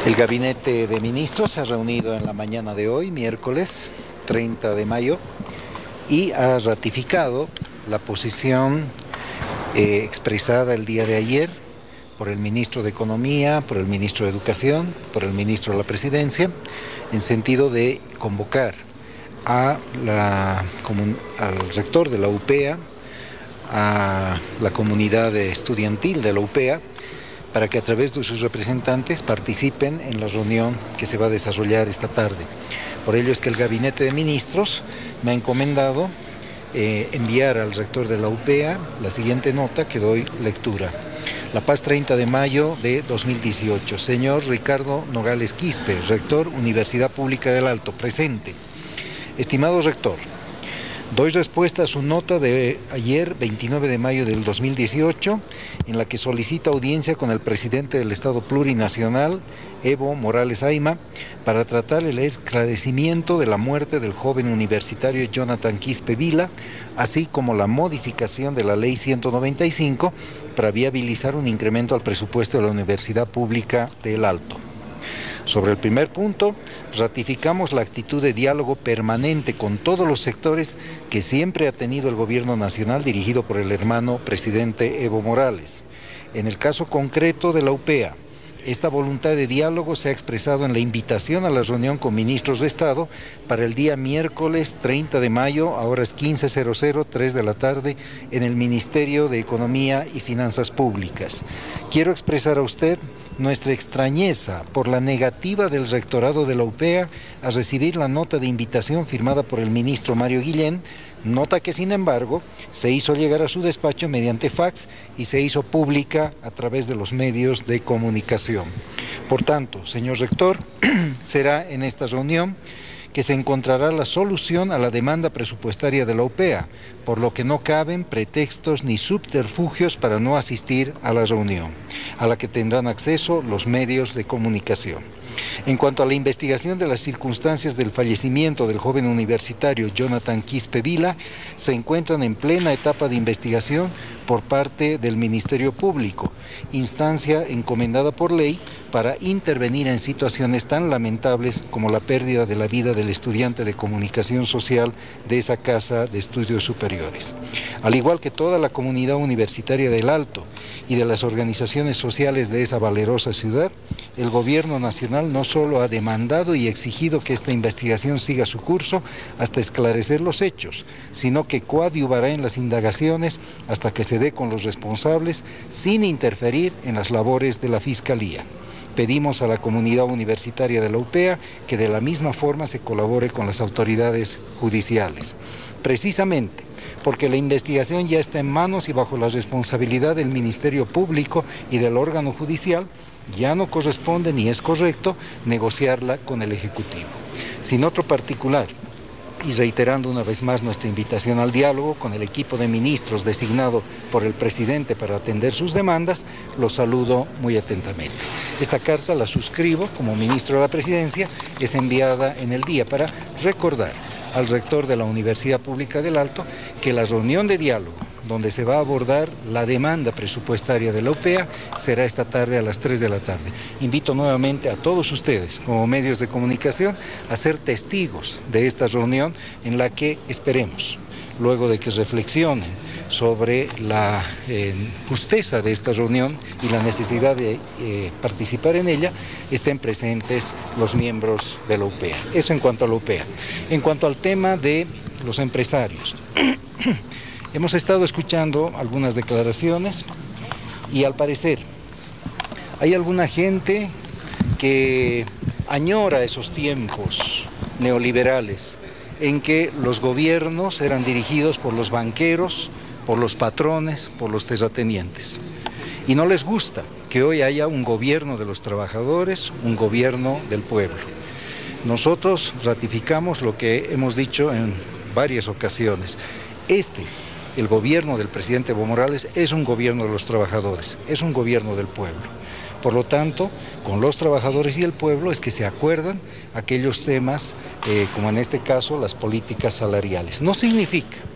El Gabinete de Ministros se ha reunido en la mañana de hoy, miércoles 30 de mayo, y ha ratificado la posición expresada el día de ayer por el Ministro de Economía, por el Ministro de Educación, por el Ministro de la Presidencia, en sentido de convocar al rector de la UPEA, a la comunidad estudiantil de la UPEA, para que a través de sus representantes participen en la reunión que se va a desarrollar esta tarde. Por ello es que el Gabinete de Ministros me ha encomendado enviar al rector de la UPEA la siguiente nota que doy lectura. La Paz, 30 de mayo de 2018. Señor Ricardo Nogales Quispe, rector, Universidad Pública del Alto, presente. Estimado rector, doy respuesta a su nota de ayer, 29 de mayo del 2018, en la que solicita audiencia con el presidente del Estado Plurinacional, Evo Morales Ayma, para tratar el esclarecimiento de la muerte del joven universitario Jonathan Quispe Vila, así como la modificación de la Ley 195 para viabilizar un incremento al presupuesto de la Universidad Pública del Alto. Sobre el primer punto, ratificamos la actitud de diálogo permanente con todos los sectores que siempre ha tenido el Gobierno Nacional dirigido por el hermano presidente Evo Morales. En el caso concreto de la UPEA, esta voluntad de diálogo se ha expresado en la invitación a la reunión con ministros de Estado para el día miércoles 30 de mayo, a horas 15:00, 3 de la tarde, en el Ministerio de Economía y Finanzas Públicas. Quiero expresar a usted nuestra extrañeza por la negativa del rectorado de la UPEA a recibir la nota de invitación firmada por el ministro Mario Guillén, nota que sin embargo se hizo llegar a su despacho mediante fax y se hizo pública a través de los medios de comunicación. Por tanto, señor rector, será en esta reunión que se encontrará la solución a la demanda presupuestaria de la UPEA, por lo que no caben pretextos ni subterfugios para no asistir a la reunión, a la que tendrán acceso los medios de comunicación. En cuanto a la investigación de las circunstancias del fallecimiento del joven universitario Jonathan Quispe Vila, se encuentran en plena etapa de investigación por parte del Ministerio Público, instancia encomendada por ley para intervenir en situaciones tan lamentables como la pérdida de la vida del estudiante de comunicación social de esa casa de estudios superiores. Al igual que toda la comunidad universitaria del Alto y de las organizaciones sociales de esa valerosa ciudad, el Gobierno Nacional no solo ha demandado y exigido que esta investigación siga su curso hasta esclarecer los hechos, sino que coadyuvará en las indagaciones hasta que se dé con los responsables sin interferir en las labores de la Fiscalía. Pedimos a la comunidad universitaria de la UPEA que de la misma forma se colabore con las autoridades judiciales. Precisamente porque la investigación ya está en manos y bajo la responsabilidad del Ministerio Público y del órgano judicial, ya no corresponde ni es correcto negociarla con el Ejecutivo. Sin otro particular, y reiterando una vez más nuestra invitación al diálogo con el equipo de ministros designado por el presidente para atender sus demandas, los saludo muy atentamente. Esta carta la suscribo como ministro de la Presidencia, es enviada en el día para recordar al rector de la Universidad Pública del Alto que la reunión de diálogo donde se va a abordar la demanda presupuestaria de la UPEA será esta tarde a las 3 de la tarde. Invito nuevamente a todos ustedes, como medios de comunicación, a ser testigos de esta reunión en la que esperemos, luego de que reflexionen sobre la justeza de esta reunión y la necesidad de participar en ella, estén presentes los miembros de la UPEA. Eso en cuanto a la UPEA. En cuanto al tema de los empresarios, hemos estado escuchando algunas declaraciones y al parecer hay alguna gente que añora esos tiempos neoliberales en que los gobiernos eran dirigidos por los banqueros, por los patrones, por los terratenientes. Y no les gusta que hoy haya un gobierno de los trabajadores, un gobierno del pueblo. Nosotros ratificamos lo que hemos dicho en varias ocasiones. El gobierno del presidente Evo Morales es un gobierno de los trabajadores, es un gobierno del pueblo. Por lo tanto, con los trabajadores y el pueblo es que se acuerdan aquellos temas, como en este caso las políticas salariales. No significa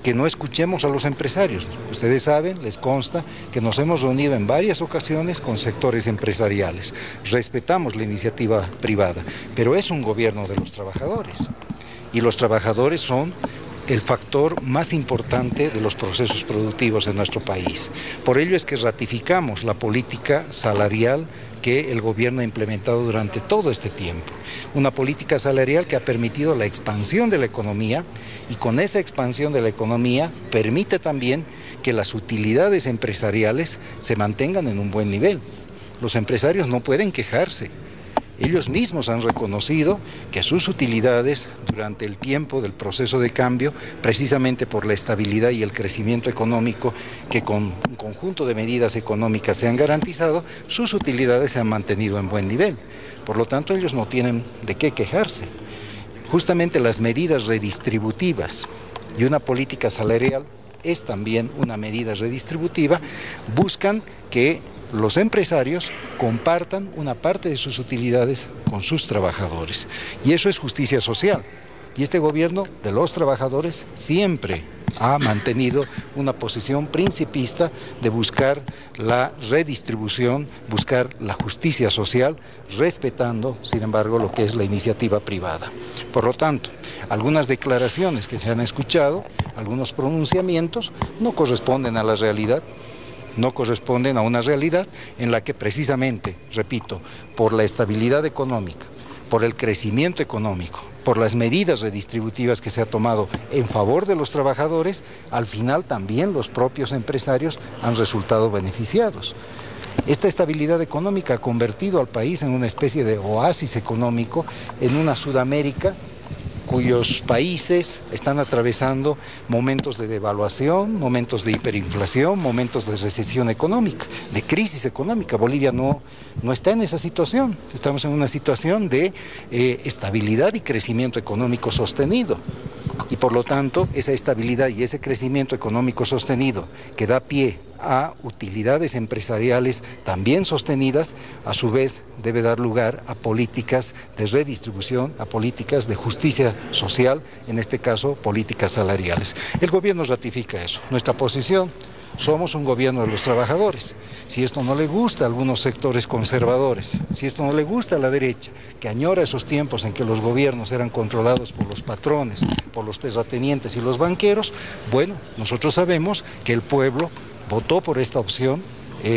que no escuchemos a los empresarios. Ustedes saben, les consta que nos hemos reunido en varias ocasiones con sectores empresariales. Respetamos la iniciativa privada, pero es un gobierno de los trabajadores. Y los trabajadores son el factor más importante de los procesos productivos en nuestro país. Por ello es que ratificamos la política salarial que el gobierno ha implementado durante todo este tiempo. Una política salarial que ha permitido la expansión de la economía y con esa expansión de la economía permite también que las utilidades empresariales se mantengan en un buen nivel. Los empresarios no pueden quejarse. Ellos mismos han reconocido que sus utilidades durante el tiempo del proceso de cambio, precisamente por la estabilidad y el crecimiento económico que con un conjunto de medidas económicas se han garantizado, sus utilidades se han mantenido en buen nivel. Por lo tanto, ellos no tienen de qué quejarse. Justamente las medidas redistributivas y una política salarial es también una medida redistributiva, buscan que los empresarios compartan una parte de sus utilidades con sus trabajadores. Y eso es justicia social. Y este gobierno de los trabajadores siempre ha mantenido una posición principista de buscar la redistribución, buscar la justicia social, respetando, sin embargo, lo que es la iniciativa privada. Por lo tanto, algunas declaraciones que se han escuchado, algunos pronunciamientos, no corresponden a la realidad. No corresponden a una realidad en la que precisamente, repito, por la estabilidad económica, por el crecimiento económico, por las medidas redistributivas que se ha tomado en favor de los trabajadores, al final también los propios empresarios han resultado beneficiados. Esta estabilidad económica ha convertido al país en una especie de oasis económico en una Sudamérica cuyos países están atravesando momentos de devaluación, momentos de hiperinflación, momentos de recesión económica, de crisis económica. Bolivia no está en esa situación. Estamos en una situación de estabilidad y crecimiento económico sostenido. Y por lo tanto, esa estabilidad y ese crecimiento económico sostenido que da pie a utilidades empresariales también sostenidas, a su vez debe dar lugar a políticas de redistribución, a políticas de justicia social, en este caso políticas salariales. El gobierno ratifica eso. Nuestra posición: somos un gobierno de los trabajadores. Si esto no le gusta a algunos sectores conservadores, si esto no le gusta a la derecha, que añora esos tiempos en que los gobiernos eran controlados por los patrones, por los terratenientes y los banqueros, bueno, nosotros sabemos que el pueblo votó por esta opción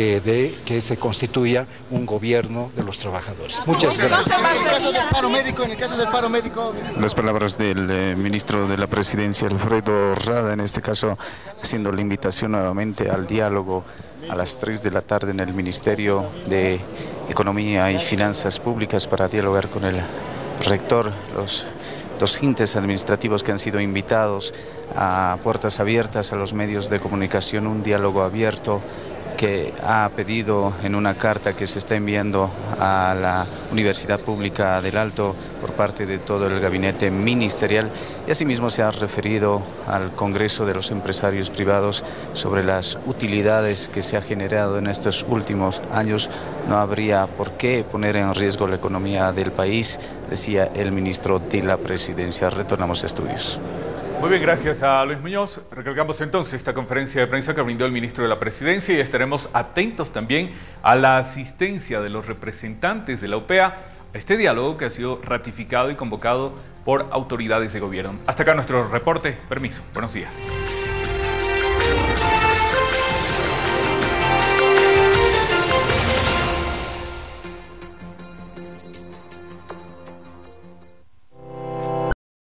de que se constituya un gobierno de los trabajadores. Muchas gracias. En el caso del paro médico. Las palabras del ministro de la Presidencia, Alfredo Rada, en este caso haciendo la invitación nuevamente al diálogo a las 3 de la tarde en el Ministerio de Economía y Finanzas Públicas para dialogar con el rector, los docentes administrativos que han sido invitados a puertas abiertas a los medios de comunicación, un diálogo abierto que ha pedido en una carta que se está enviando a la Universidad Pública del Alto por parte de todo el gabinete ministerial, y asimismo se ha referido al Congreso de los Empresarios Privados sobre las utilidades que se ha generado en estos últimos años. No habría por qué poner en riesgo la economía del país, decía el ministro de la Presidencia. Retornamos a estudios. Muy bien, gracias a Luis Muñoz. Recargamos entonces esta conferencia de prensa que brindó el ministro de la Presidencia y estaremos atentos también a la asistencia de los representantes de la UPEA a este diálogo que ha sido ratificado y convocado por autoridades de gobierno. Hasta acá nuestro reporte. Permiso. Buenos días.